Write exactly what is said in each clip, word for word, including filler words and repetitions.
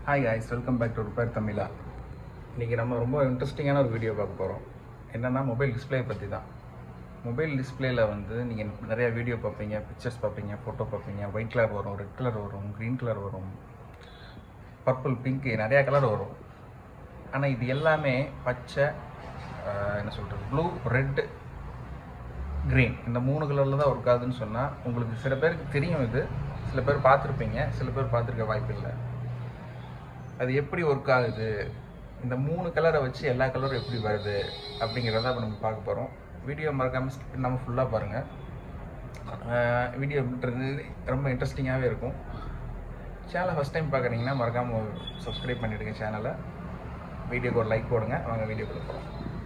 Hi guys, welcome back to Tamizha. இன்னைக்கு நம்ம ரொம்ப இன்ட்ரெஸ்டிங்கான ஒரு வீடியோ பார்க்க போறோம். என்னன்னா மொபைல் டிஸ்ப்ளே பத்தி தான். மொபைல் டிஸ்ப்ளேல வந்து நீங்க நிறைய வீடியோ பார்ப்பீங்க, பிக்சர்ஸ் பார்ப்பீங்க, போட்டோ பார்ப்பீங்க, ஒயிட் கலர் வரும், ரெட் கலர் வரும், green கலர் வரும், பர்பிள், பிங்க் நிறைய கலர் வரும். ஆனா இது எல்லாமே பச்சை என்ன சொல்றது ப்ளூ, ரெட், green இந்த மூணு கலர்ல தான் ஒர்க் ஆகுதுன்னு சொன்னா உங்களுக்கு சில பேருக்கு தெரியும். இது சில பேர் பார்த்துருப்பீங்க, சில பேர் பார்த்துருக்க வாய்ப்பு இல்லை. அது எப்படி ஒர்க் ஆகுது, இந்த மூணு கலரை வச்சு எல்லா கலரும் எப்படி வருது அப்படிங்கிறத இப்போ நம்ம பார்க்க போகிறோம். வீடியோ மறக்காமல் ஸ்கிப் பண்ணாமல் ஃபுல்லாக பாருங்கள். வீடியோ ரொம்ப இன்ட்ரெஸ்டிங்காகவே இருக்கும். சேனலை ஃபஸ்ட் டைம் பார்க்குறீங்கன்னா மறக்காமல் சப்ஸ்கிரைப் பண்ணிவிடுங்க சேனலை. வீடியோக்கு ஒரு லைக் போடுங்க. வாங்க வீடியோக்குள்ள போகிறோம்.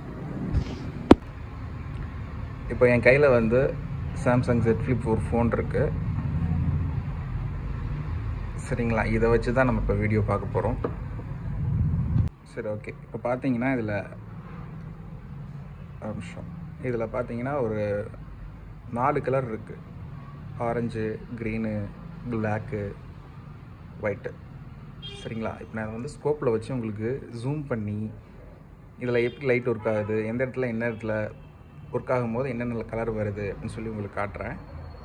இப்போ என் கையில் வந்து சாம்சங் Z Flip ஒரு ஃபோன் இருக்குது. சரிங்களா, இதை வச்சு தான் நம்ம இப்போ வீடியோ பார்க்க போகிறோம். சரி, ஓகே. இப்போ பார்த்தீங்கன்னா இதில் நிமிஷம் இதில் பார்த்தீங்கன்னா ஒரு நாலு கலர் இருக்குது. Orange, green, black, white. சரிங்களா, இப்போ நான் வந்து ஸ்கோப்பில் வச்சு உங்களுக்கு ஜூம் பண்ணி இதில் எப்படி லைட் ஒர்க் ஆகுது, எந்த இடத்துல என்ன இடத்துல ஒர்க் ஆகும்போது என்னென்ன கலர் வருது அப்படின்னு சொல்லி உங்களுக்கு காட்டுறேன்.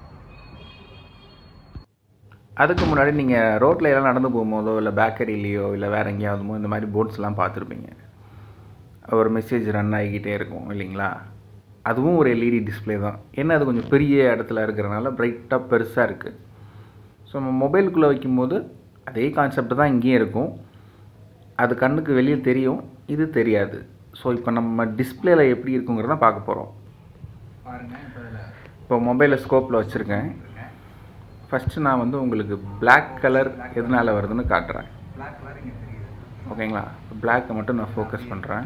அதுக்கு முன்னாடி நீங்கள் ரோட்டில் எல்லாம் நடந்து போகும்போதோ இல்லை பேக்கரிலேயோ இல்லை வேறு எங்கேயாவதுமோ இந்த மாதிரி போர்ட்ஸ்லாம் பார்த்துருப்பீங்க. ஒரு மெசேஜ் ரன் ஆகிக்கிட்டே இருக்கும் இல்லைங்களா. அதுவும் ஒரு எல்இடி டிஸ்பிளே தான். ஏன்னா அது கொஞ்சம் பெரிய இடத்துல இருக்கிறனால பிரைட்டாக பெருசாக இருக்குது. ஸோ நம்ம மொபைலுக்குள்ளே வைக்கும்போது அதே கான்செப்ட் தான் இங்கேயும் இருக்கும். அது கண்ணுக்கு வெளியே தெரியும், இது தெரியாது. ஸோ இப்போ நம்ம டிஸ்பிளேயில் எப்படி இருக்குங்கிறத பார்க்க போகிறோம். பாருங்கள், இப்போ மொபைலை ஸ்கோப்பில் வச்சுருக்கேன். ஃபஸ்ட்டு நான் வந்து உங்களுக்கு பிளாக் கலர் எதனால் வருதுன்னு காட்டுறேன். ஓகேங்களா, பிளாக்கை மட்டும் நான் ஃபோக்கஸ் பண்ணுறேன்.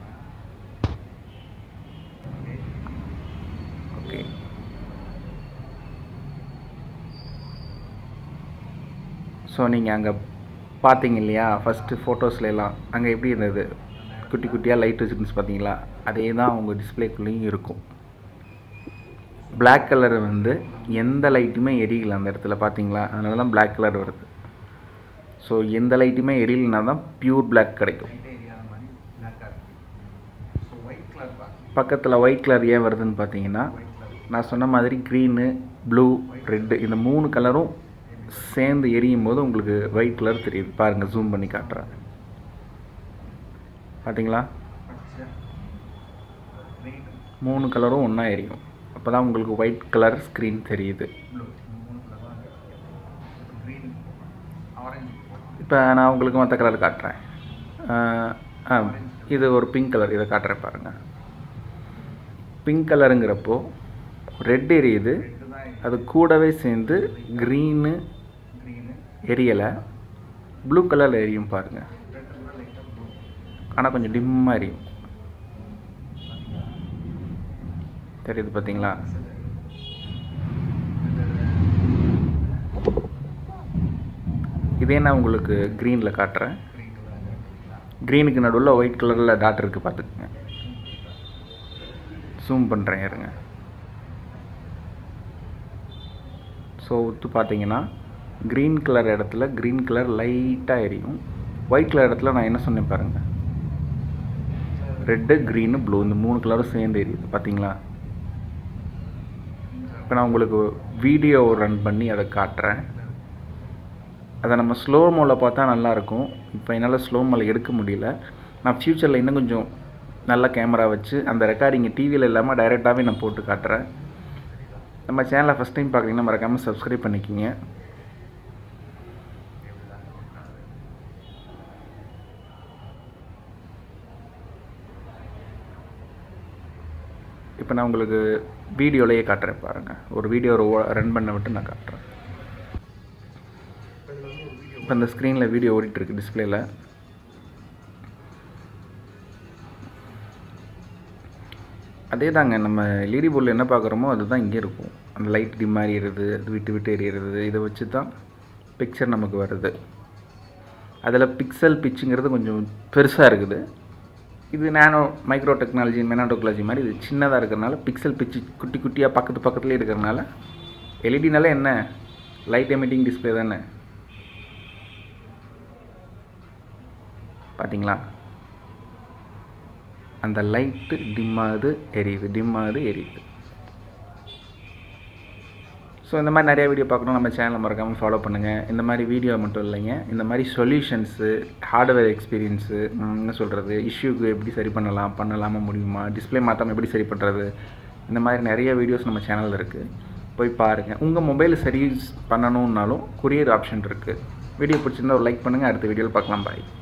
ஓகே, ஸோ நீங்கள் அங்கே பார்த்தீங்க இல்லையா, ஃபஸ்ட்டு ஃபோட்டோஸ்லாம் அங்கே எப்படி இருந்தது, குட்டி குட்டியாக லைட் வச்சுருந்து பார்த்தீங்களா, அதே தான் உங்கள் டிஸ்பிளேக்குள்ளேயும் இருக்கும். பிளாக் கலர் வந்து எந்த லைட்டுமே எரியல அந்த இடத்துல பார்த்தீங்களா, அதனால தான் பிளாக் கலர் வருது. ஸோ எந்த லைட்டுமே எரியலனா தான் பியூர் பிளாக் கிடைக்கும். பக்கத்தில் ஒயிட் கலர் ஏன் வருதுன்னு பார்த்தீங்கன்னா, நான் சொன்ன மாதிரி க்ரீனு, ப்ளூ, ரெட்டு இந்த மூணு கலரும் சேர்ந்து எரியும் போது உங்களுக்கு ஒயிட் கலர் தெரியுது. பாருங்கள், ஜூம் பண்ணி காட்டுறேன். பார்த்தீங்களா, மூணு கலரும் ஒன்றா எரியும். அப்போ தான் உங்களுக்கு ஒயிட் கலர் ஸ்க்ரீன் தெரியுது. இப்போ நான் உங்களுக்கு மற்ற கலர் காட்டுறேன். இது ஒரு பிங்க் கலர், இதை காட்டுறேன் பாருங்கள். பிங்க் கலருங்கிறப்போ ரெட் எரியுது, அது கூடவே சேர்ந்து க்ரீனு எரியலை, ப்ளூ கலரில் எரியும் பாருங்கள். ஆனால் கொஞ்சம் டிம்மாக எரியும், தெரியுது பார்த்தீங்களா. இதே நான் உங்களுக்கு க்ரீனில் காட்டுறேன். க்ரீனுக்கு நடுவில் ஒயிட் கலரில் டாட் இருக்குது, பார்த்துக்குங்க. ஜூம் பண்ணுறேன் இருங்க. ஸோ ஒத்து பார்த்தீங்கன்னா க்ரீன் கலர் இடத்துல க்ரீன் கலர் லைட்டாக எரியும். ஒயிட் கலர் இடத்துல நான் என்ன சொன்னேன் பாருங்கள், ரெட்டு, க்ரீனு, ப்ளூ இந்த மூணு கலரும் சேர்ந்து எரியுது பார்த்தீங்களா. இப்போ நான் உங்களுக்கு வீடியோ ரன் பண்ணி அதை காட்டுறேன். அதை நம்ம ஸ்லோ மோடில் பார்த்தா நல்லாயிருக்கும். இப்போ என்னால் ஸ்லோ மோடில் எடுக்க முடியல. நான் ஃப்யூச்சரில் இன்னும் கொஞ்சம் நல்ல கேமரா வச்சு அந்த ரெக்கார்டிங்கை டிவியில் இல்லாமல் டைரெக்டாகவே நான் போட்டு காட்டுறேன். நம்ம சேனலை ஃபஸ்ட் டைம் பார்க்குறீங்கன்னா மறக்காமல் சப்ஸ்கிரைப் பண்ணிக்கிங்க. இப்போ நான் உங்களுக்கு வீடியோலையே காட்டுறேன் பாருங்கள். ஒரு வீடியோ ரன் பண்ண விட்டு நான் காட்டுறேன். இப்போ இந்த ஸ்க்ரீனில் வீடியோ ஓடிட்டுருக்கு டிஸ்பிளேயில். அதே தாங்க, நம்ம எல்இடி போர்டில் என்ன பார்க்குறோமோ அதுதான் இங்கே இருக்கும். அந்த லைட் டிம் மாதிரி எரியுது, அது விட்டு விட்டு எரியுறது, இதை வச்சு தான் பிக்சர் நமக்கு வருது. அதில் பிக்சல் பிச்சுங்கிறது கொஞ்சம் பெருசாக இருக்குது. இது நானோ மைக்ரோ டெக்னாலஜி, மெனோ டெக்னாலஜி மாதிரி இது சின்னதாக இருக்கிறனால பிக்சல் பிச்சு குட்டி குட்டியாக பக்கத்து பக்கத்துலேயே இருக்கிறனால எல்இடினால என்ன லைட் எமிட்டிங் டிஸ்பிளே தானே. பார்த்தீங்களா, அந்த லைட்டு டிம் ஆகுது எரியுது, டிம் ஆகுது எரியுது. ஸோ இந்த மாதிரி நிறைய வீடியோ பார்க்கணும், நம்ம சேனலை மறக்காமல் ஃபாலோ பண்ணுங்கள். இந்த மாதிரி வீடியோ மட்டும் இல்லைங்க, இந்த மாதிரி சொல்யூஷன்ஸு, ஹார்ட்வேர் எக்ஸ்பீரியன்ஸு, என்ன சொல்கிறது, இஷ்யூக்கு எப்படி சரி பண்ணலாம், பண்ணலாமா முடியுமா, டிஸ்பிளே மாற்றாமல் எப்படி சரி பண்ணுறது, இந்த மாதிரி நிறைய வீடியோஸ் நம்ம சேனலில் இருக்குது, போய் பாருங்கள். உங்கள் மொபைல் சரி பண்ணணுன்னாலும் கொரியர் ஆப்ஷன் இருக்குது. வீடியோ பிடிச்சிருந்தா ஒரு லைக் பண்ணுங்கள். அடுத்த வீடியோவில் பார்க்கலாம். பாய்.